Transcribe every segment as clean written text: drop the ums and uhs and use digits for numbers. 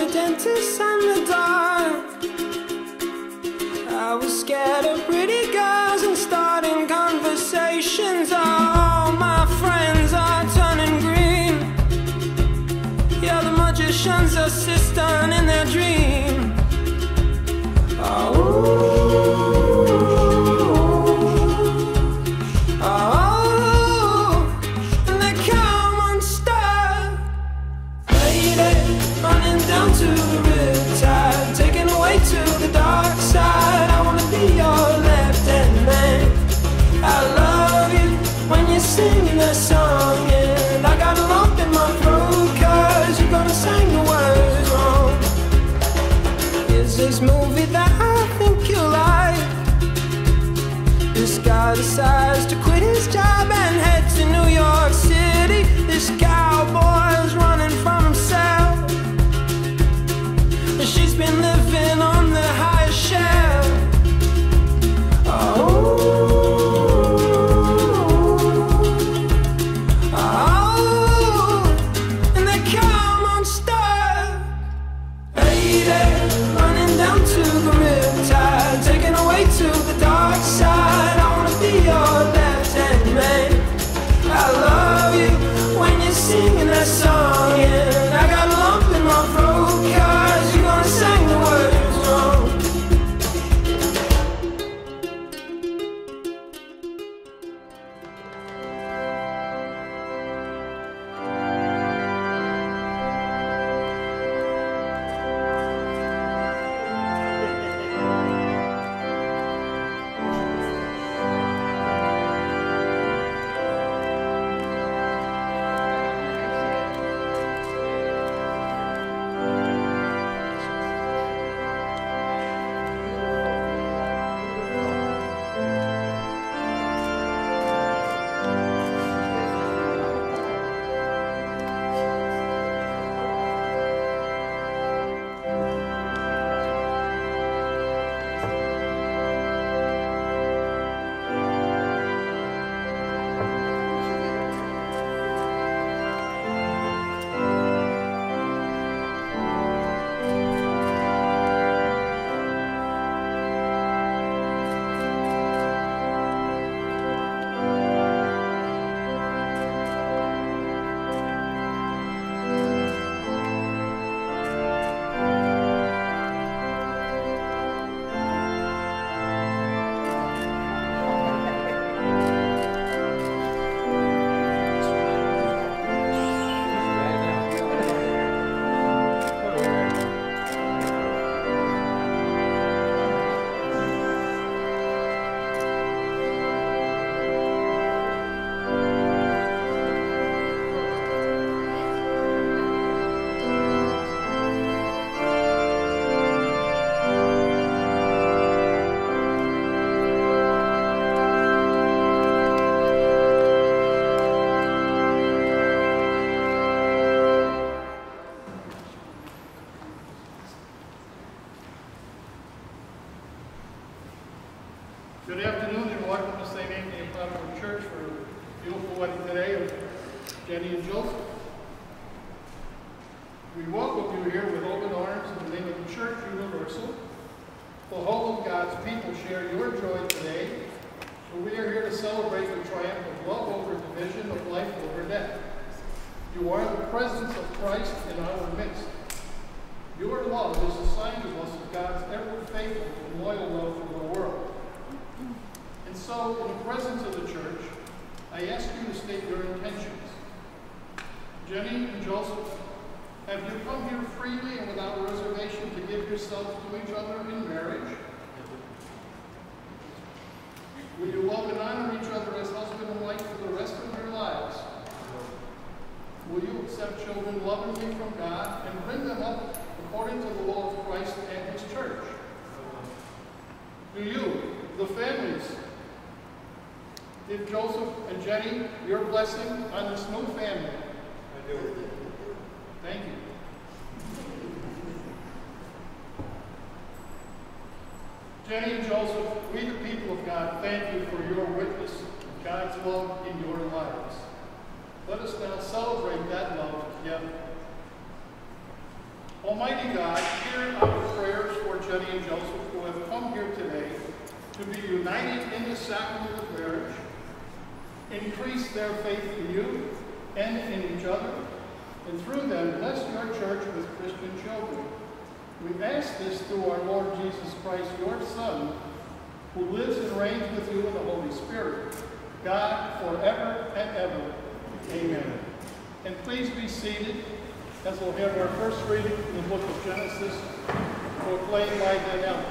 dentist and the dark. I was scared of pretty girls and starting conversations. All my friends are turning green. Yeah, the magician's assistant in their dream. Oh. Down to the riptide, taken away to the dark side. I wanna be your left-hand man. I love you when you're singing that song, and I got a lump in my throat 'cause you're gonna sing the words wrong. Here's this movie that I think you like. This guy decides to quit his job and head to New York City. This cowboy's running from himself. She's been living on the highest shelf. And they come unstuck. Lady, running down to the riptide, taken away to the dark side. I wanna be your left-hand man. I love you when you're singing that song, and I got a lump in my throat 'cause you're gonna sing the words wrong. Good afternoon and welcome to St. Anthony of Padua Church for a beautiful wedding today of Jenny and Joseph. We welcome you here with open arms in the name of the Church Universal. The whole of God's people share your joy today, so we are here to celebrate the triumph of love over division, of life over death. You are the presence of Christ in our midst. Your love is a sign to us of God's ever-faithful and loyal love for the world. And so, in the presence of the church, I ask you to state your intentions. Jenny and Joseph, have you come here freely and without reservation to give yourselves to each other in marriage? Will you love and honor each other as husband and wife for the rest of your lives? Will you accept children lovingly from God and bring them up according to the law of Christ and His church? Do you, the families, give Joseph and Jenny your blessing on this new family? I do. Thank you. Jenny and Joseph, we the people of God thank you for your witness of God's love in your lives. Let us now celebrate that love together. Almighty God, hear our prayers for Jenny and Joseph who have come here today to be united in the sacrament of marriage. Increase their faith in you and in each other, and through them bless your church with Christian children. We ask this through our Lord Jesus Christ, your Son, who lives and reigns with you in the Holy Spirit, God, forever and ever. Amen. And please be seated as we'll have our first reading from the book of Genesis, proclaimed by Daniel.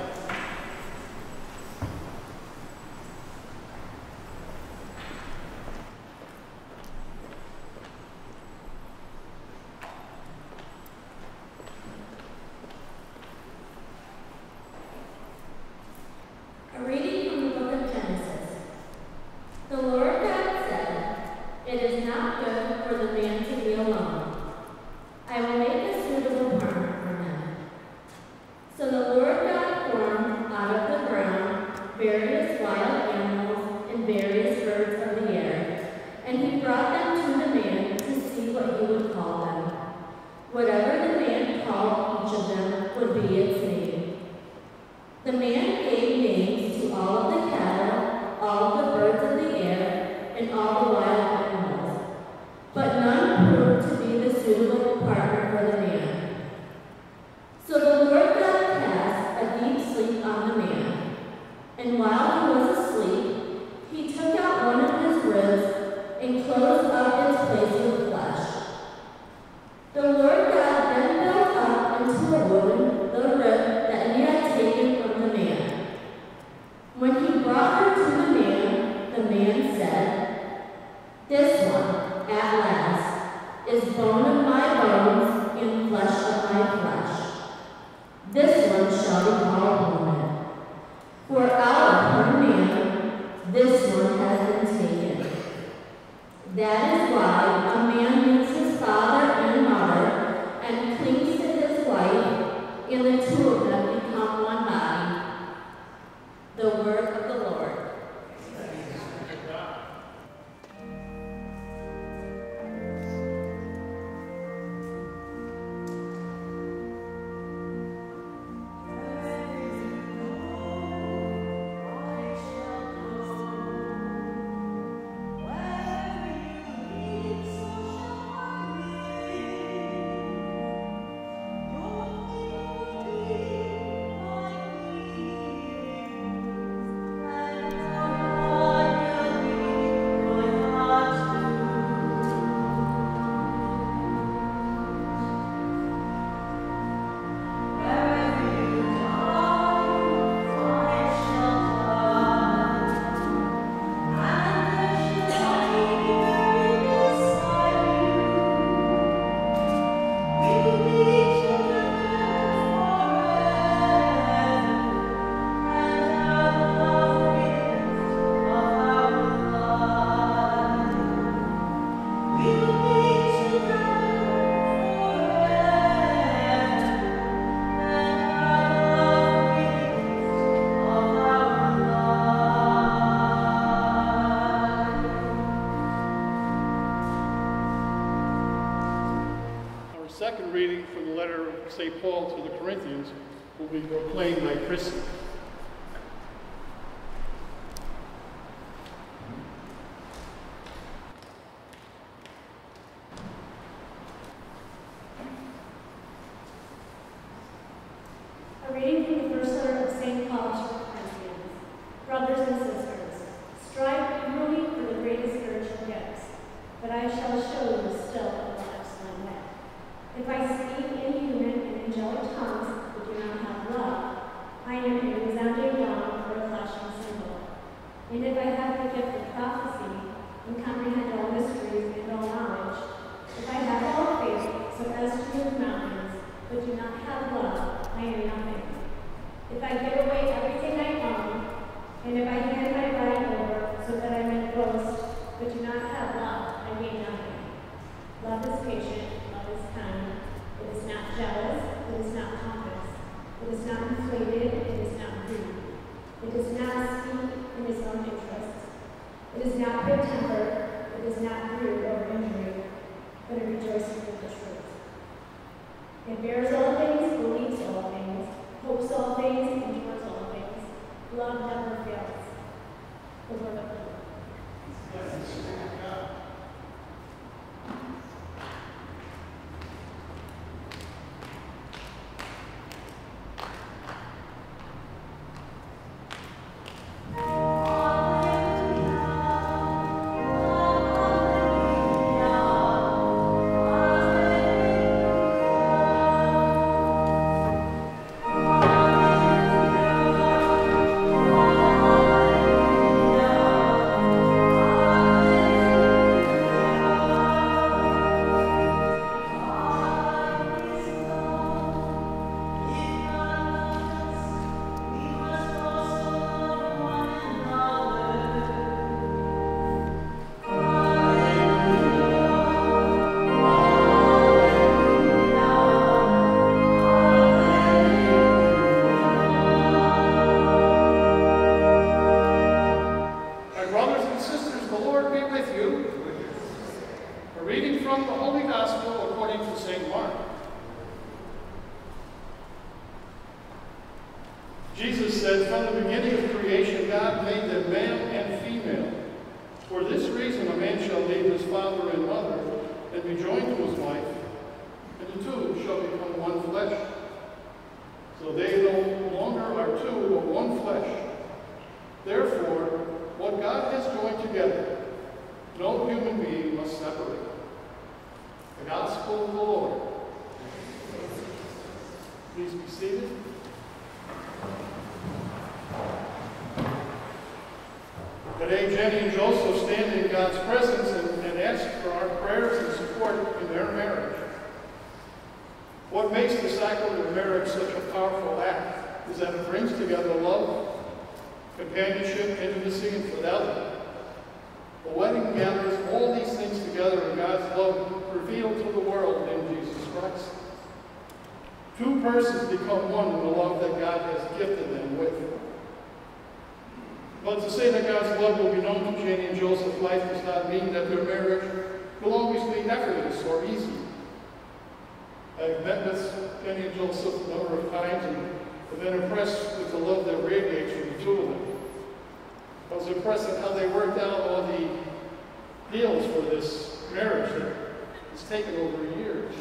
A reading from the book of Genesis. The Lord God said, "It is not good for the man to be alone. I will make a suitable partner for him." So the Lord God formed out of the ground various wild animals and various birds of the air, and he brought them to the man to see what he would call them. Whatever the man called each of them would be its name. The man gave names to all of the cattle, all of the birds of the air, and all the wild animals. But none proved to be the suitable partner for the man. So the Lord God cast a deep sleep on the man, and while he was asleep, he took out one of his ribs and closed up its place with flesh. The Lord God then built up into a woman the rib that he had taken from the man. When he brought her to the man said, "This one, at last, is bone of my bones and flesh of my flesh. This one shall be called woman, for out of her man this one has been taken." That is why a man leaves his father and mother and clings to his wife, and the two of them become one body. The word of the Lord. Second reading from the letter of St. Paul to the Corinthians will be proclaimed by Christy. A reading from the first letter of St. Paul to the Corinthians. Brothers and sisters, strive eagerly for the greatest spiritual gifts, but I shall show you still a more excellent way. If I speak in human and angelic tongues but do not have love, I am love never fails. The word of God. Jesus said, from the beginning of creation, God made them male and female. For this reason, a man shall leave his father and mother and be joined to his wife, and the two shall become one flesh. So they no longer are two, but one flesh. Therefore, what God has joined together, no human being must separate. The Gospel of the Lord. Please be seated. Today, Jenny and Joseph stand in God's presence and ask for our prayers and support in their marriage. What makes the sacrament of marriage such a powerful act is that it brings together love, companionship, intimacy, and fidelity. The wedding gathers all these things together in God's love revealed to the world in Jesus Christ. Two persons become one in the love that God has gifted them with. But to say that God's love will be known to Jenny and Joseph's life does not mean that their marriage will always be effortless or easy. I've met with Jenny and Joseph a number of times and have been impressed with the love that radiates from the two of them. I was impressed at how they worked out all the deals for this marriage that it's taken over a year.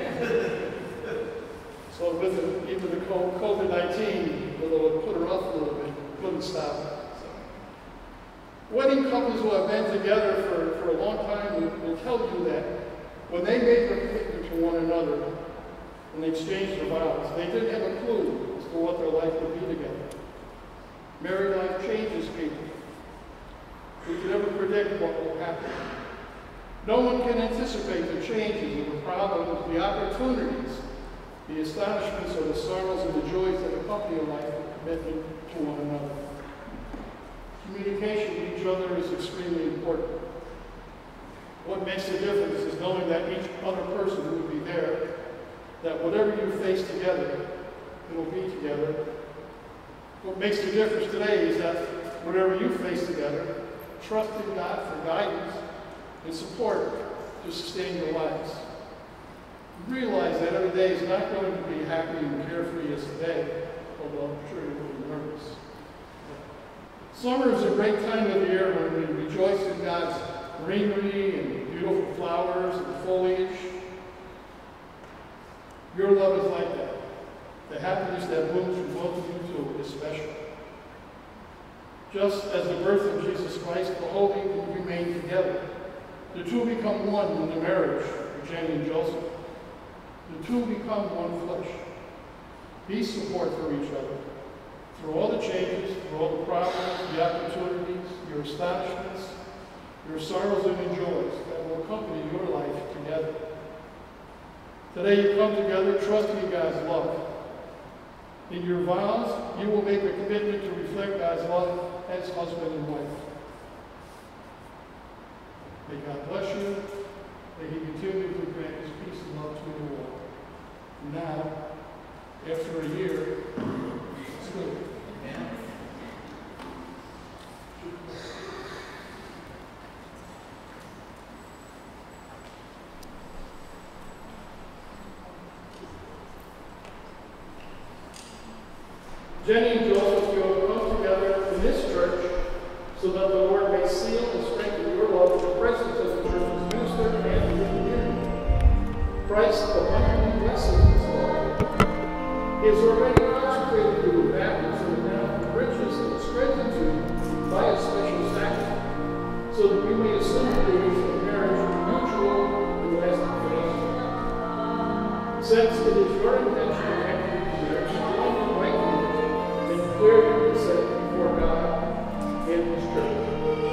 So with even the COVID-19, although it put her off a little bit, couldn't stop it. Wedding couples who have been together for a long time will tell you that when they made their commitment to one another and they exchanged their vows, they didn't have a clue as to what their life would be together. Married life changes people. We can never predict what will happen. No one can anticipate the changes and the problems, the opportunities, the astonishments or the sorrows and the joys that accompany a life of commitment to one another. Communication with each other is extremely important. What makes the difference is knowing that each other person will be there, that whatever you face together, it will be together. What makes the difference today is that whatever you face together, trust in God for guidance and support to sustain your lives. Realize that every day is not going to be happy and carefree as today, although I'm sure you will be nervous. Summer is a great time of the year when we rejoice in God's greenery and beautiful flowers and foliage. Your love is like that. The happiness that blooms from both of you two is special. Just as the birth of Jesus Christ, the holy remain together. The two become one in the marriage of Jenny and Joseph. The two become one flesh. Be support for each other. Through all the changes, through all the problems, the opportunities, your astonishments, your sorrows and joys that will accompany your life together. Today you come together trusting in God's love. In your vows, you will make a commitment to reflect God's love as husband and wife. May God bless you. May He continue to grant His peace and love to you all. Now, after a year, it's good. Amen. Jenny and Joseph, you have come together so that the Lord may seal and strengthen your love with the presence of the church's minister and the community. Christ abundantly blesses this love. He has already consecrated you with baptism and now the riches that it spreads into you by a special sacrament, so that you may assume the duties of marriage mutual and lasting faith. Since it is your intention to enter into marriage, join in rightly and declare your consent before God and His church.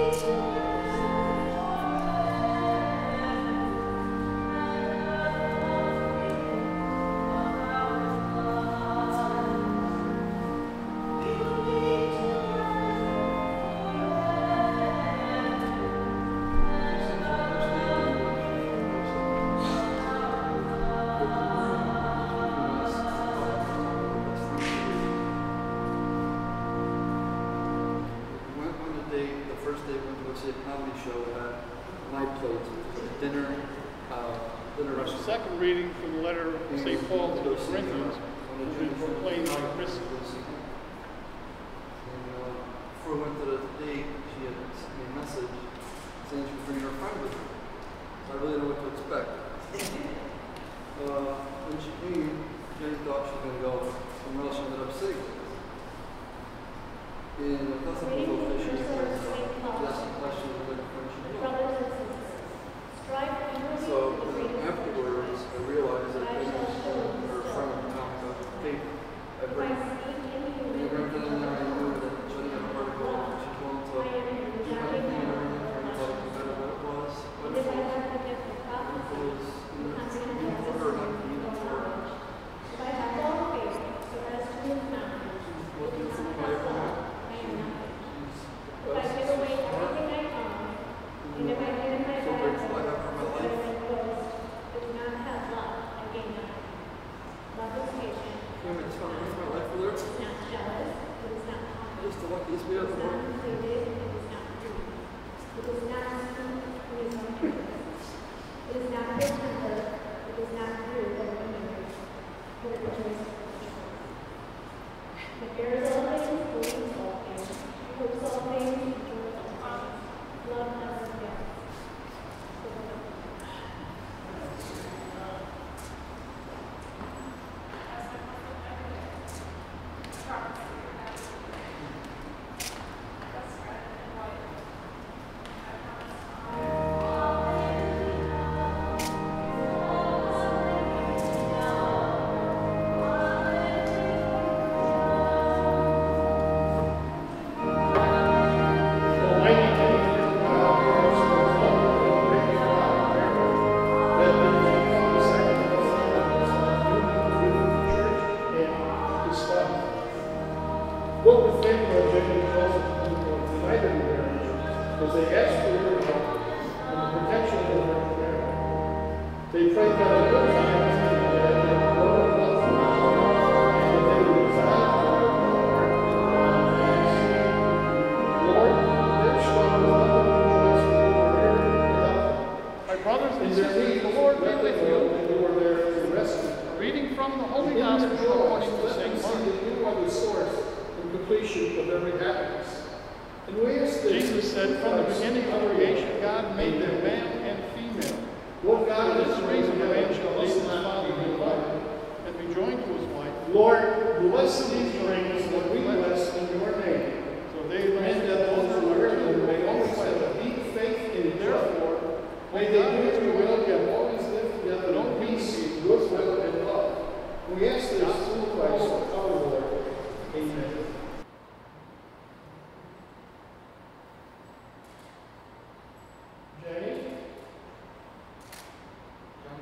Second reading from the letter of St. Paul to the Corinthians has been proclaimed by Chris. Before we went to the date, she had sent me a message saying she was bringing her friend with her. So I really didn't know what to expect. When she came, Jenny thought she was going to go somewhere else. She ended up sick. And I thought something was a little fishy because she asked some questions about the friend she knew. So afterwards, I realized that maybe her friend was talking about faith at birth. And right then and there, I knew that Jenny had a heart of gold. She told him to do anything and everything for him, no matter what it was. But if it was even for her, not even for her. What do you think my opponent? So grateful I have for my life. I just want to live my life with her. Just the luckiest we ever were.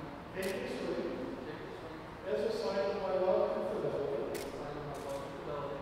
As a sign of my love and fidelity,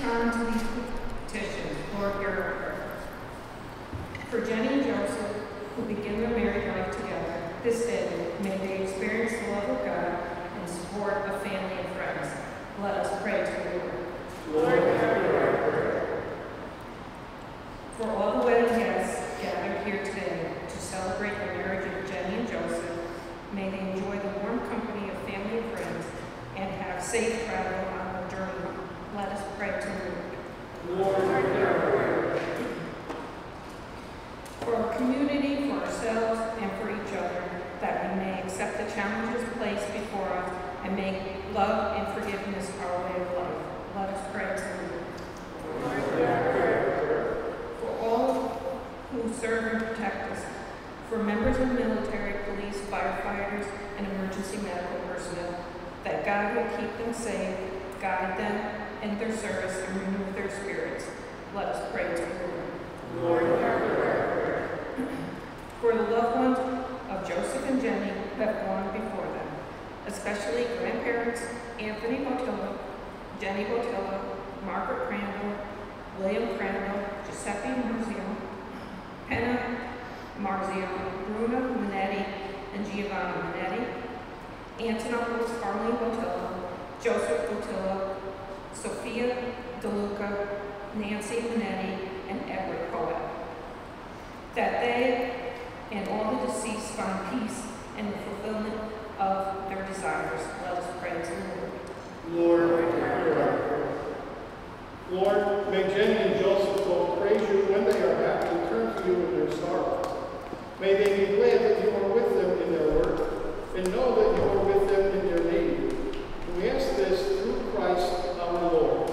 turn to these petitions. Lord, hear our prayer. For Jenny and Joseph, who begin their married life together, this day may they experience the love of God and support of family and friends. Let us pray to the Lord. Lord, hear our prayer. For all the wedding guests gathered here today to celebrate the marriage of Jenny and Joseph, may they enjoy the warm company of family and friends and have safe travel on their journey. Let us pray to the Lord. Lord, hear our prayer. For our community, for ourselves, and for each other, that we may accept the challenges placed before us and make love and forgiveness our way of life. Let us pray to the Lord. For all who serve and protect us, for members of the military, police, firefighters, and emergency medical personnel, that God will keep them safe, guide them in their service, and renew their spirits. Let us pray to the Lord. Lord, hear our prayer. For the loved ones of Joseph and Jenny who have gone before them, especially grandparents Anthony Botilla, Jenny Botilla, Margaret Crandall, William Crandall, Giuseppe Marzio, Penna Marzio, Bruno Minetti, and Giovanni Minetti, Antonopolis Arlene Botilla, Joseph Botilla, Sophia DeLuca, Nancy Minetti, and Edward Coet, that they and all the deceased find peace and the fulfillment of their desires. Let us pray to the Lord. Lord, hear our prayer. Lord, may Jenny and Joseph both praise you when they are happy and turn to you in their sorrow. May they be glad that you are with them in their work and know that you are with them in their need. And we ask this through Christ our Lord.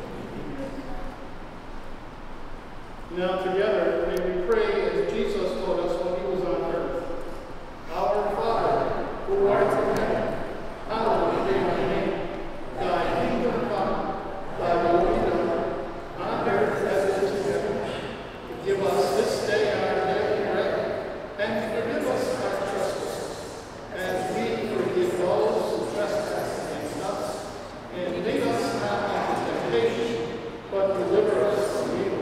Now together may we pray as Jesus taught us when he was on earth. Our Father, who art in heaven, hallowed be thy name. Thy kingdom come, thy will be done, on earth as it is in heaven. Give us this day our daily bread, and forgive us our trespasses, as we forgive those who trespass against us. And lead us not into temptation, but deliver us from evil.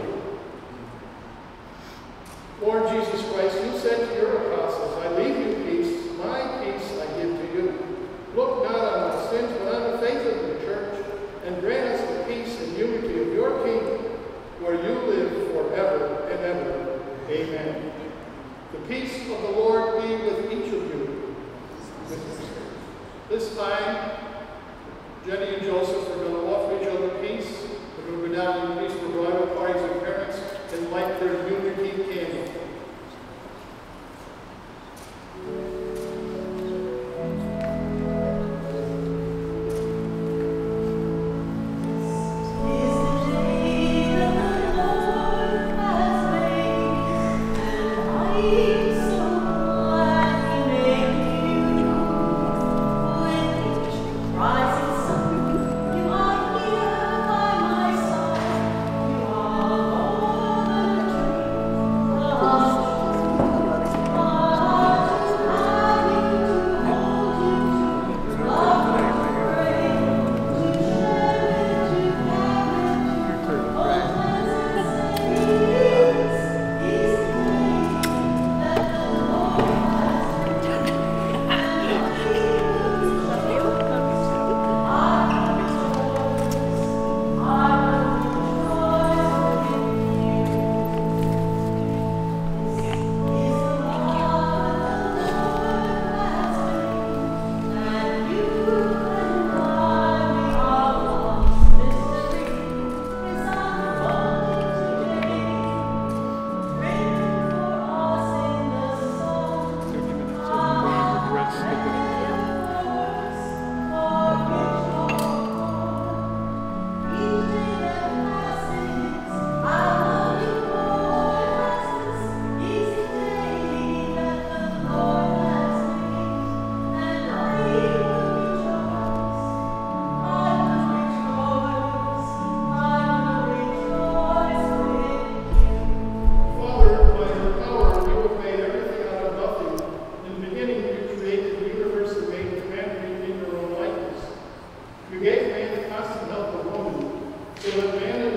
Lord Jesus Christ, you said to your apostles, I leave you peace, my peace I give to you. Look not on our sins, but on the faith of the church, and grant us the peace and unity of your kingdom, where you live forever and ever. Amen. The peace of the Lord be with each of you. This time, Jenny and Joseph are going to offer each other peace. They're going to go down to the peaceful bridal parties of parents and light their unity candle. You gave man the constant help of woman, so that man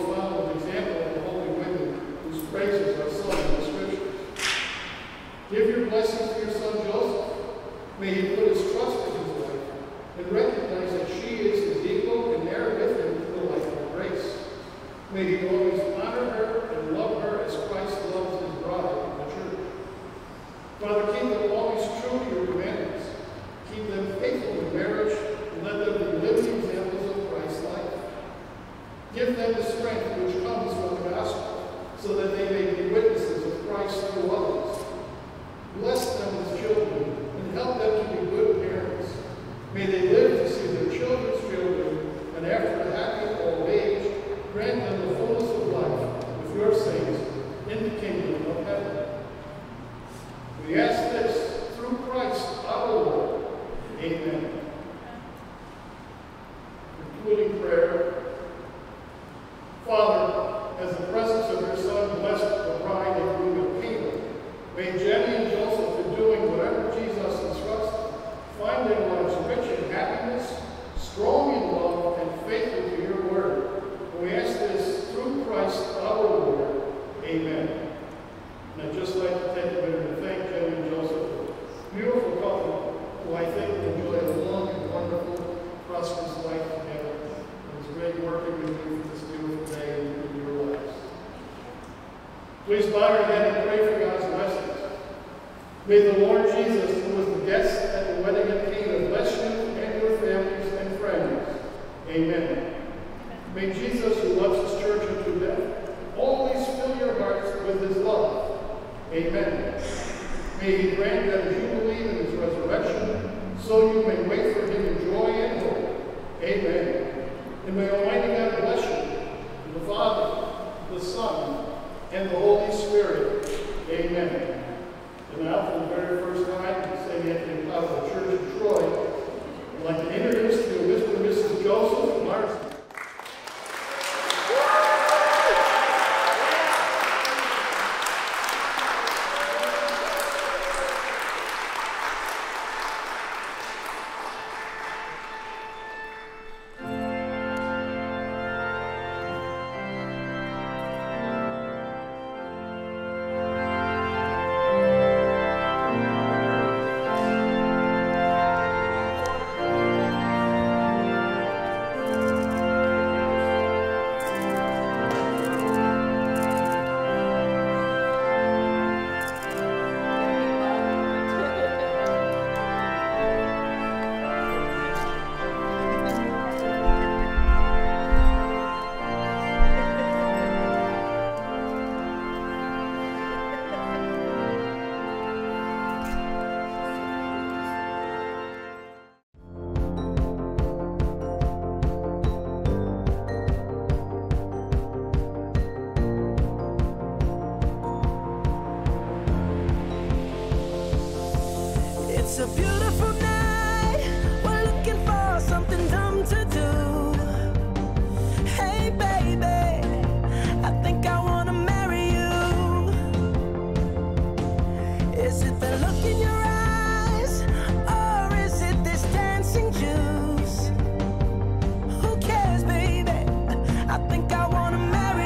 follow an example of the holy women whose praises are sung in the Scriptures. Give your blessings to your son Joseph. May he put his trust in his wife and recognize that she is his equal and heir with him to the life of grace. May he always honor her and love her as Christ loves his bride, the church. Father, keep them always true to your commandments. Keep them faithful in marriage and let them be living examples of Christ's life. Give them the strength which comes from the gospel so that they may be witnesses of Christ to others. Bless them as children and help them to be good parents. May they live to see their children's children, and after a happy old age, grant them the fullness of life with your saints in the kingdom of heaven. We ask this through Christ our Lord. Amen. Concluding prayer. Father, as the presence of your Son blessed the bride and groom at Cana, may Jenny and Joseph, in doing whatever Jesus instructs them, find their lives rich in happiness, strong in love, and faithful to your word. And we ask this through Christ our Lord. Amen. And I'd just like to take a minute to thank Jenny and Joseph, a beautiful couple who I think will enjoy a long and wonderful, prosperous life together. It was great working with you for this beautiful day in your lives. Please bow your head and pray for God's blessings. May the Lord Jesus, who was the guest at the wedding at Cana, bless you and your families and friends. Amen. May Jesus, who loves his church unto death, always fill your hearts with his love. Amen. May he grant that as you believe in his resurrection, so you may wait for him in joy and hope. Amen. And may Almighty God bless you, the Father, the Son, and the Holy Spirit. Amen. And now, for the very first time, St. Anthony Padua Church of Troy, I'd like to introduce to you Mr. and Mrs. Joseph Marsden. It's a beautiful night. We're looking for something dumb to do. Hey, baby, I think I want to marry you. Is it the look in your eyes, or is it this dancing juice? Who cares, baby? I think I want to marry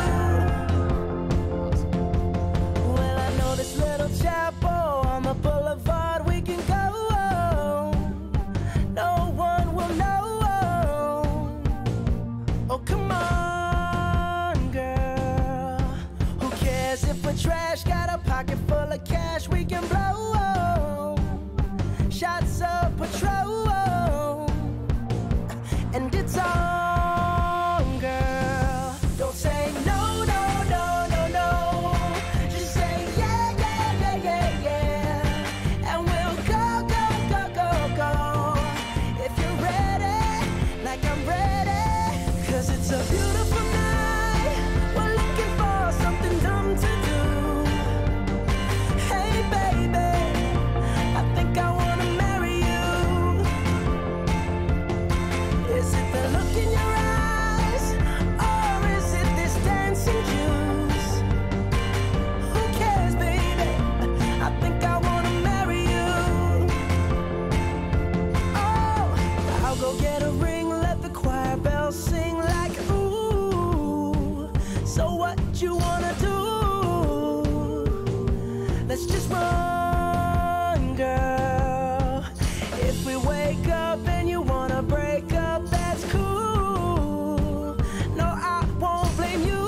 you. Well, I know this little chapel on the boulevard. Trash, got a pocket full of cash we can blow. Shots of Patrol, and it's on, girl. Don't say no, no, no, no, no. Just say yeah, yeah, yeah, yeah, yeah. And we'll go, go, go, go, go. If you're ready, like I'm ready. 'Cause it's a beautiful night. We're looking for something dumb to do. Hey, baby. let's just run, girl. If we wake up and you wanna break up, that's cool. No, I won't blame you.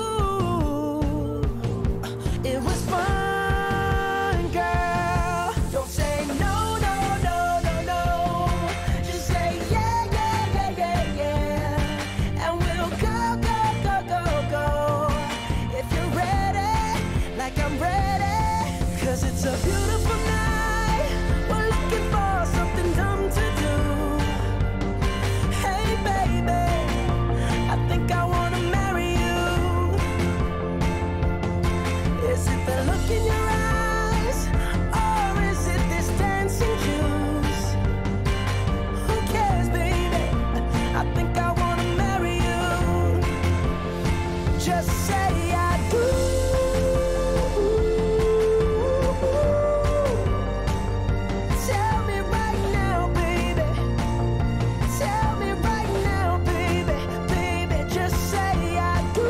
It was fun, girl. Don't say no, no, no, no, no. Just say yeah, yeah, yeah, yeah, yeah. And we'll go, go, go, go, go. If you're ready, like I'm ready. 'Cause it's a beautiful night. We're looking for something dumb to do. Hey, baby, I think I wanna marry you. Is it the look in your eyes, or is it this dancing juice? Who cares, baby? I think I wanna marry you. Just say I do. Tell me right now, baby. Tell me right now, baby. Baby, just say I do.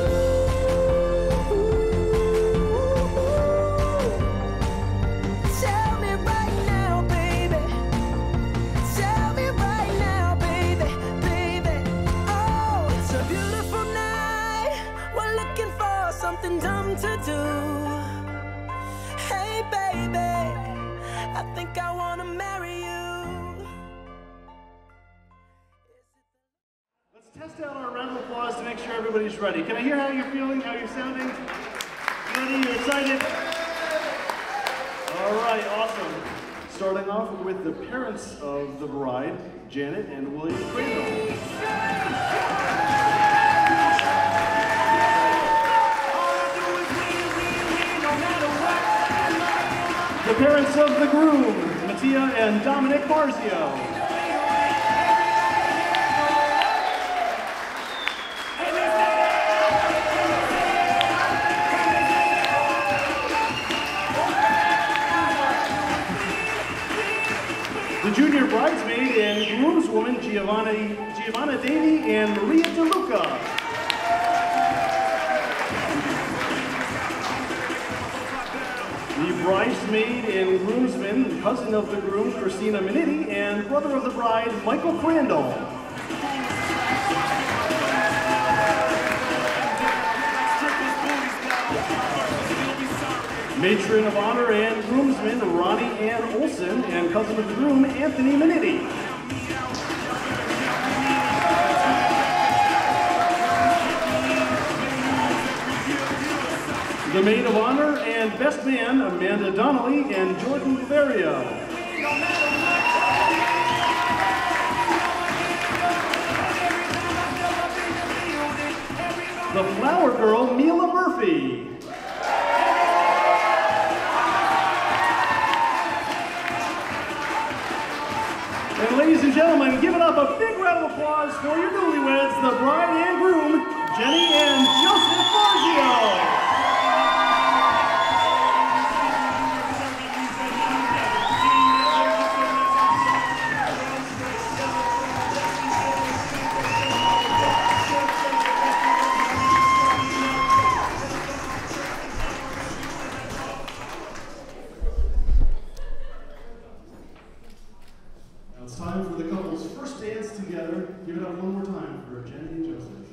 Tell me right now, baby. Tell me right now, baby. Baby, oh, it's a beautiful night. We're looking for something dumb to do. Hey, baby, I think I wanna marry you. Let's test out our round of applause to make sure everybody's ready. Can I hear how you're feeling, how you're sounding? Ready? You're excited? All right, awesome. Starting off with the parents of the bride, Janet and William Crandall. The parents of the groom, Mattia and Dominic Marzio. The junior bridesmaid and groomswoman, Giovanna Davy and Maria DeLuca. The bridesmaid and groomsman, cousin of the groom, Christina Minetti, and brother of the bride, Michael Crandall. Matron of honor and groomsman, Ronnie Ann Olson, and cousin of the groom, Anthony Minetti. The maid of honor and best man, Amanda Donnelly and Jordan Vario. The flower girl, Mila Murphy. And ladies and gentlemen, give it up a big round of applause for your newlyweds, the bride and groom, Jenny and Joseph Marzio. Now it's time for the couple's first dance together. Give it up one more time for Jenny and Joseph.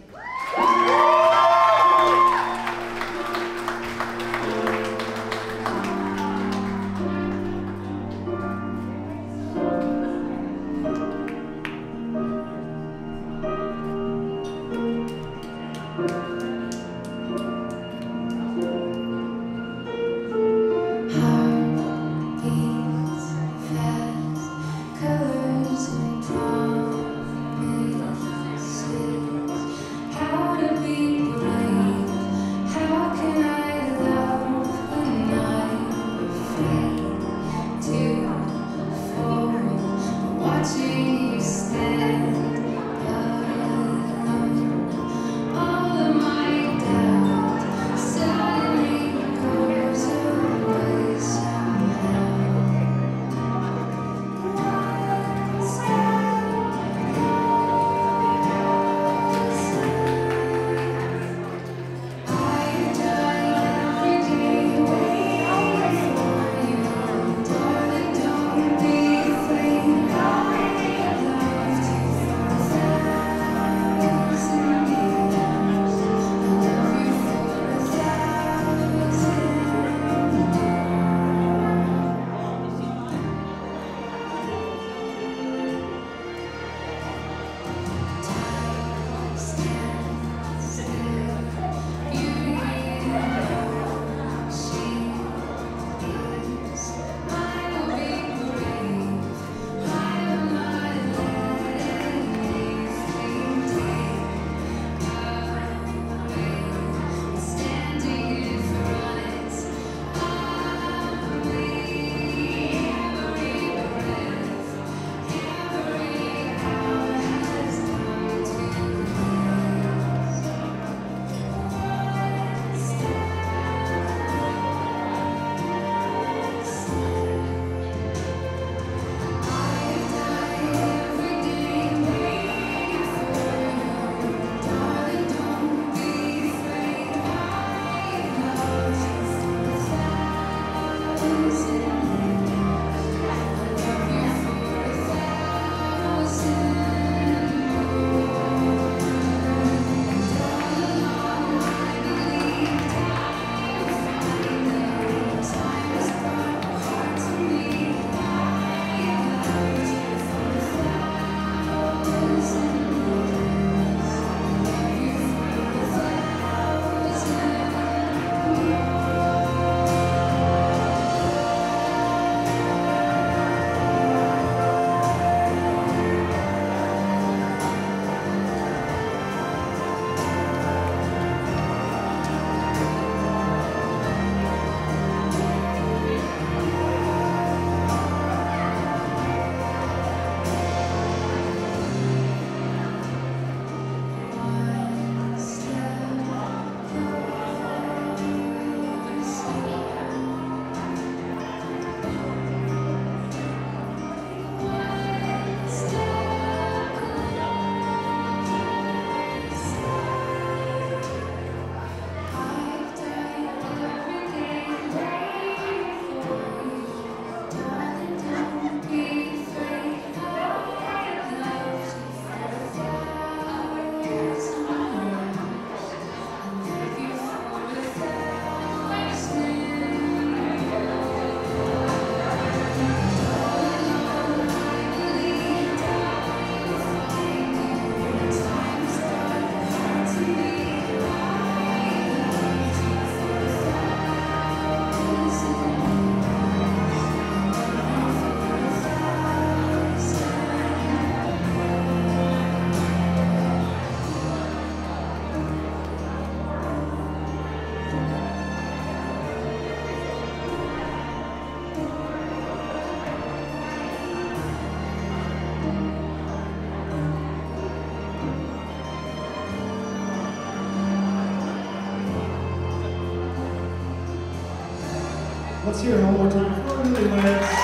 Let's hear it one more time for our newlyweds.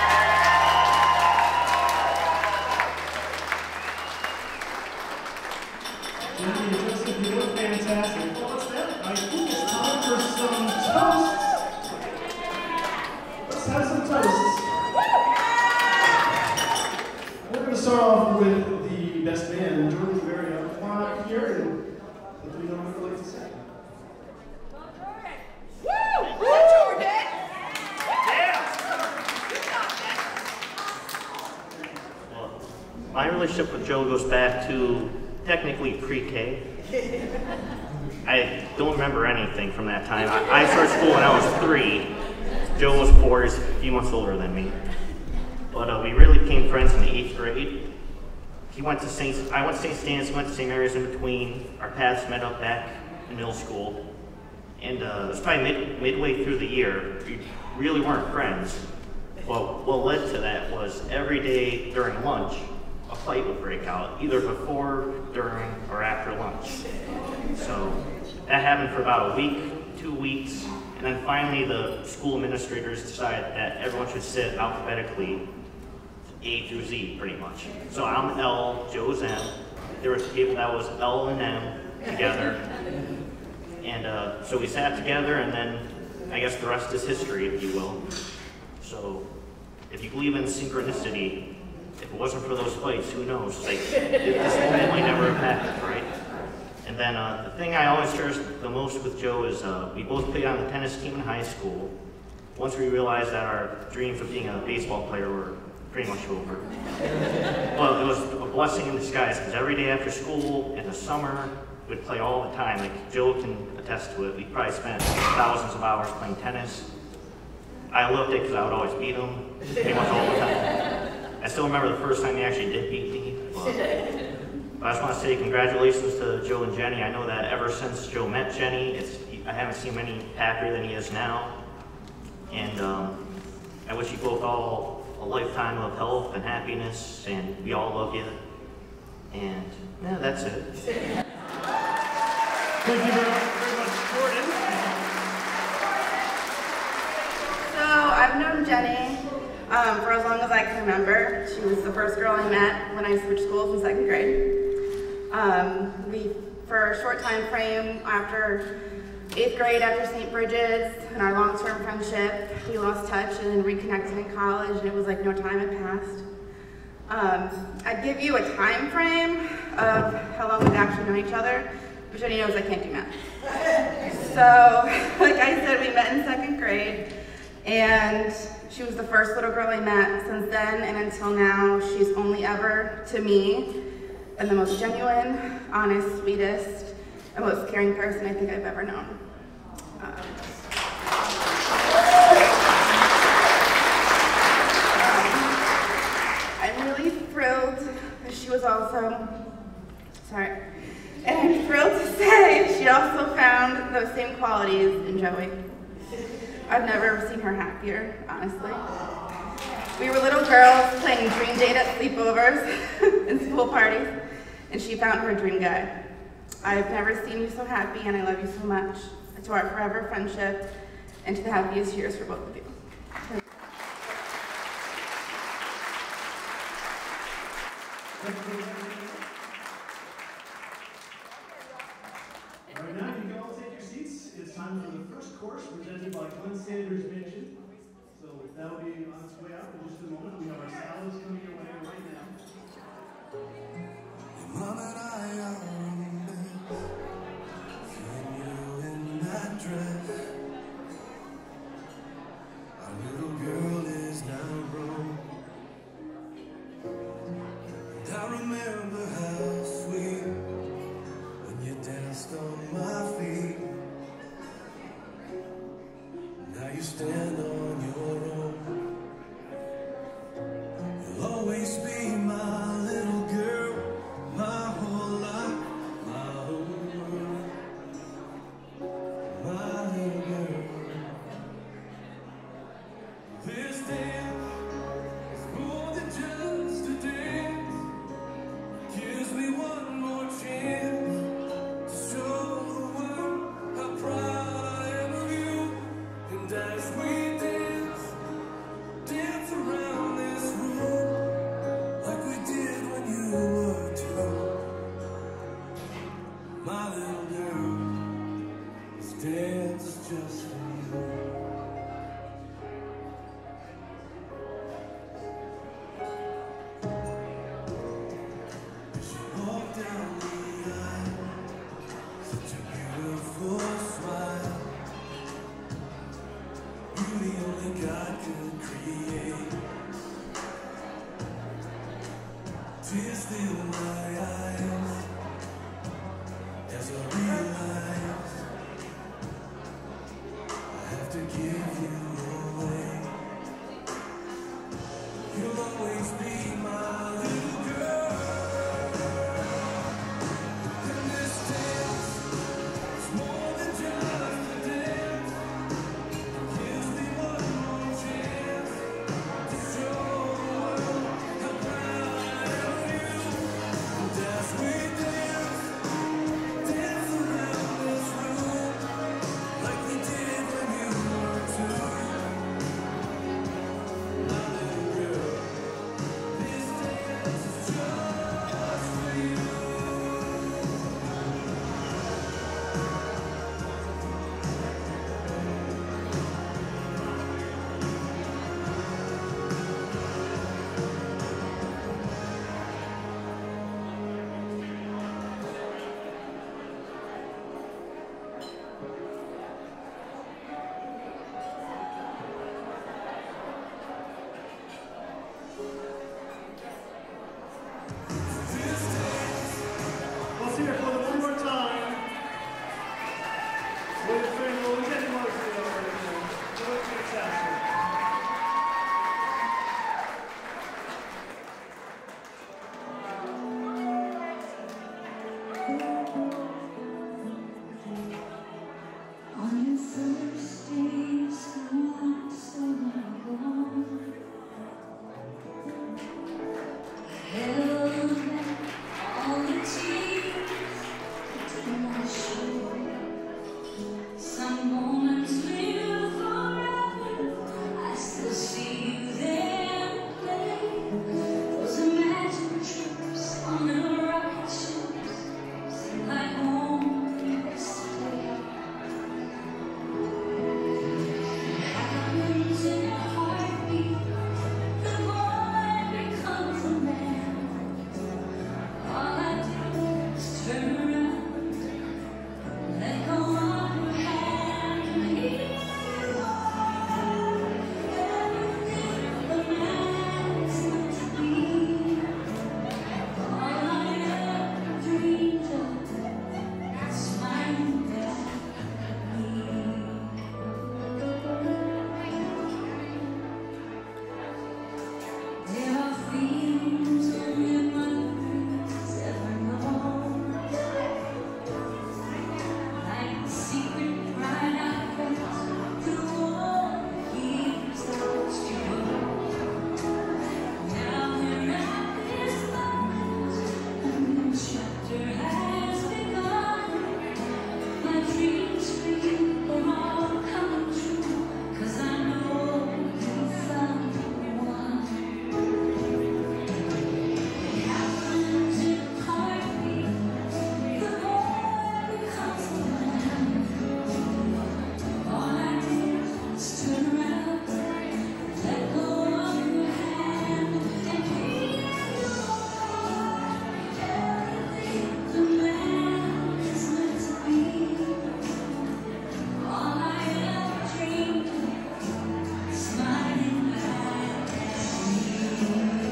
Jenny and Joseph, you look fantastic. Well, what's that? I think it's time for some toasts. Let's have some toasts. We're going to start off with the best man, Jordan Barrio. Come on up here and let me know what you'd like to say. My relationship with Joe goes back to technically pre-K. I don't remember anything from that time. I started school when I was 3. Joe was 4, he's a few months older than me. But we really became friends in the 8th grade. I went to St. Stan's, he went to St. Mary's in between. Our paths met up back in middle school. And it was probably midway through the year. We really weren't friends. Well, what led to that was every day during lunch, a fight would break out, either before, during, or after lunch. So that happened for about a week, 2 weeks, and then finally the school administrators decided that everyone should sit alphabetically, A through Z, pretty much. So I'm L, Joe's M. There was people that was L and M together. And so we sat together, and then I guess the rest is history, if you will. So if you believe in synchronicity, if it wasn't for those fights, who knows? Like, this moment might never have happened, right? And then the thing I always cherish the most with Joe is we both played on the tennis team in high school. Once we realized that our dreams of being a baseball player were pretty much over. Well, it was a blessing in disguise, because every day after school, in the summer, we'd play all the time. Like, Joe can attest to it. We probably spent thousands of hours playing tennis. I loved it because I would always beat him, pretty much all the time. I still remember the first time he actually did beat me. But I just want to say congratulations to Joe and Jenny. I know that ever since Joe met Jenny, I haven't seen him any happier than he is now. And I wish you both all a lifetime of health and happiness, and we all love you. And yeah, that's it. Thank you very much, Jordan. So I've known Jenny for as long as I can remember. She was the first girl I met when I switched schools in 2nd grade. For a short time frame after 8th grade, after St. Bridget's, and our long-term friendship, we lost touch and reconnected in college, and it was like no time had passed. I'd give you a time frame of how long we've actually known each other, but Jenny knows I can't do math. So, like I said, we met in 2nd grade, and she was the first little girl I met. Since then and until now, she's only ever, to me, been the most genuine, honest, sweetest, and most caring person I think I've ever known. I'm really thrilled that she was also, and I'm thrilled to say she also found those same qualities in Joey. I've never seen her happier, honestly. We were little girls playing dream date at sleepovers and school parties, and she found her dream guy. I've never seen you so happy, and I love you so much. To our forever friendship, and to the happiest years for both of you. All right, now you can all take your seats. It's time for the first course presented by Glenn Sanders Mansion. So that will be on its way out in just a moment. We have our salads coming your way right now. Mom and I are in bed. Can you in that dress? Our little girl is now grown. And I remember how sweet when you danced on my feet. Now you stand on your own. You'll always be my little girl, my whole life, my whole world, my little girl. dance just for you. As you walk down the aisle, such a beautiful smile. Beauty only God could create. Tears fill my eyes as I realize I have to give you away. You'll always be my little girl. And this dance is more than just a dance. Give me one more chance to show the world how proud I am of you. And as we dance around this room like we did when you were two. My little girl, this dance is just for you. Let's hear it for them one more time. With a friend, we're getting mostly over here. So it's fantastic. On your first days, I so long. Held back all the tears to my shore. Some moments live forever. I still see you there play. Those imagined trips on the rocket ships seem like home yesterday. Happens in a heartbeat. The boy becomes a man. All I do is turn around, let go of your hand, and here you are. Everything a man is meant to be. All I ever dreamed of, smiling back at me. There are feelings only mothers ever know, like the secret pride I felt through all the years I watched you grow. Now we're at this moment, a new chapter has begun. My dreams for you are all coming true, 'cause I know you found the one. It happens in a heartbeat. The boy becomes a man. All I did was turn around, let go of your hand, and here you are. Everything a man is meant to be. All I ever dreamed of, smiling back at me.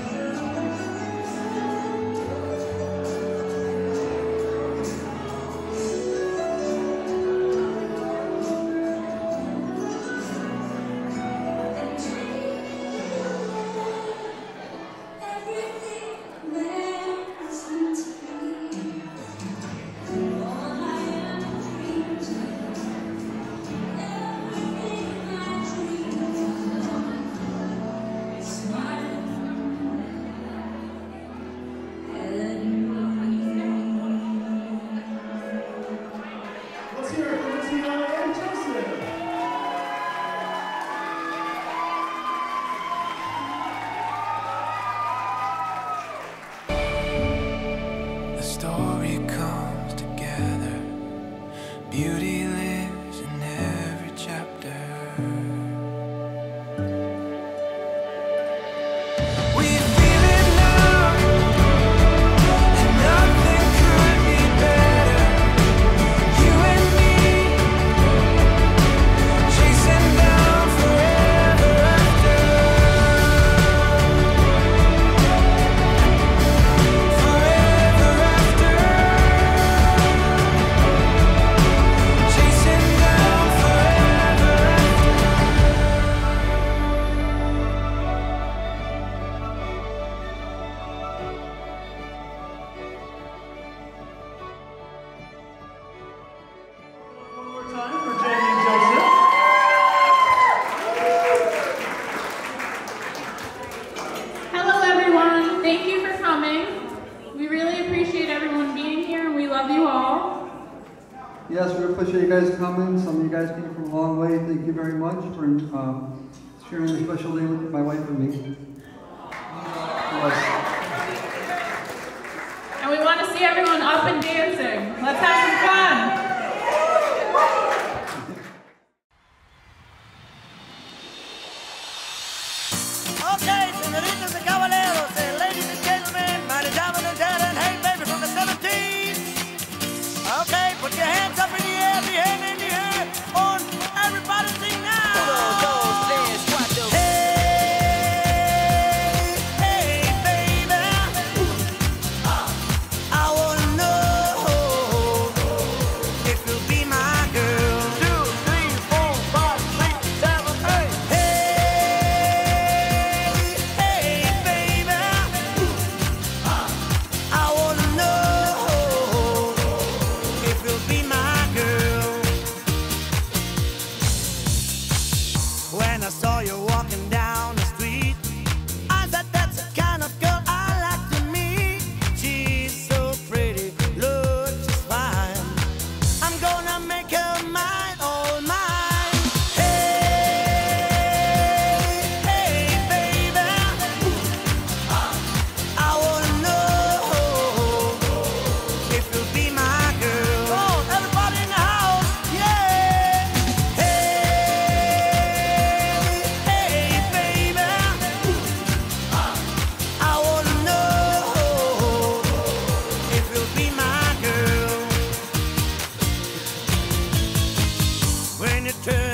Let's hear it for Tina and Joseph. The story comes together. Beauty lives in guys coming. Some of you guys came from a long way. Thank you very much for sharing a special day with my wife and me. And we want to see everyone up and dancing. Let's have some fun. Okay, senoritas and caballeros, and ladies and gentlemen, mighty diamond and talent, hey baby from the 70s. Okay, put your hands up in the air, the hand in the air, on everybody sing now. 1, 2, 3, 4. Hey, hey baby, I wanna know if you'll be my girl. 2, 3, 4, 5, 6, 7, 8. When I saw you walking down the street, I said that's the kind of girl I like to meet. She's so pretty, looks just fine. I'm gonna make her mine, all mine. Hey, hey baby, I wanna know if you'll be my girl. Oh, everybody in the house, yeah. When you turn